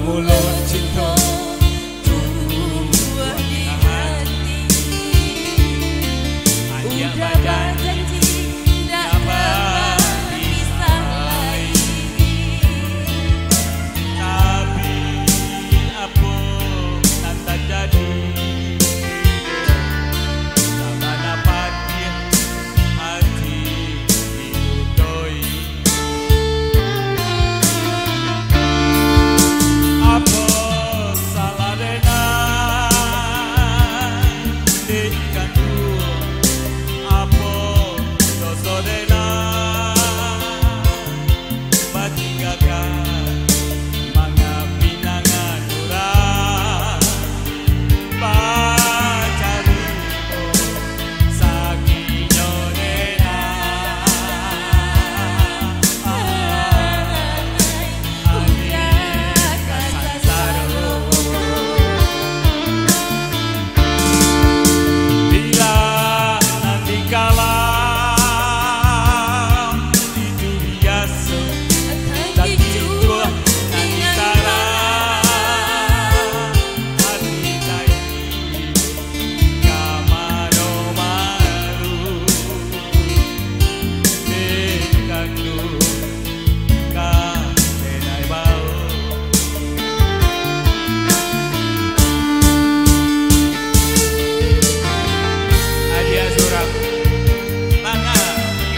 Mulut cinta tua di hati. Udah berjanji tak dapat pisah lagi. tapi apa tak terjadi. Tak dapat hati didudoi. Apa salah dengan ikan dua? Apa dosa dengan batinggakan mangapinangan urang pacarimu sakinyo nena. Bila nanti kalah itu biasa dan itu antara hati saya kamaro malu dekanu kadenai bau. Hadiah surat tangan.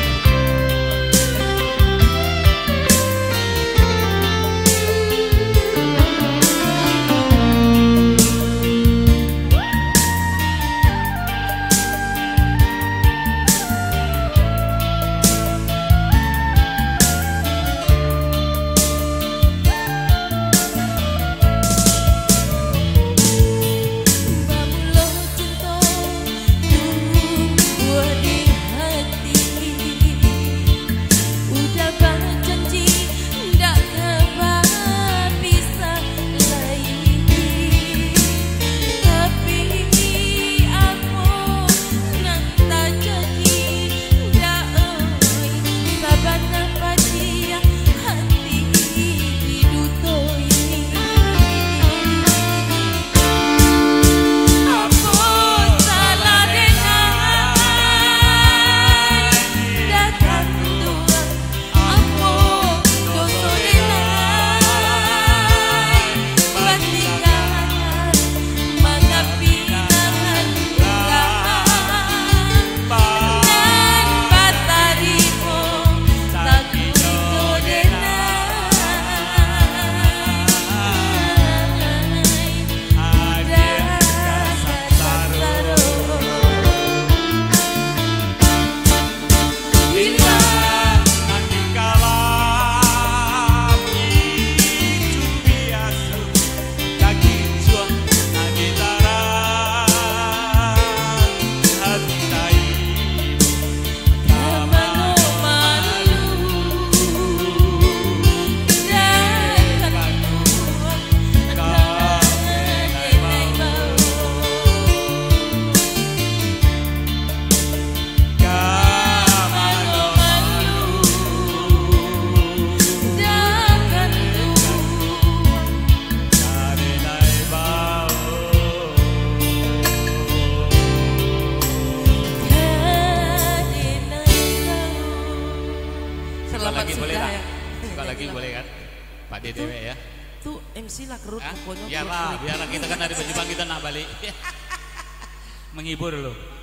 Lagi boleh tak? Suka lagi boleh kan? Pak Dedewe ya. Tuh MC lah kerut pokoknya. Biarlah kita kan dari Bajibang kita nak balik. Menghibur loh.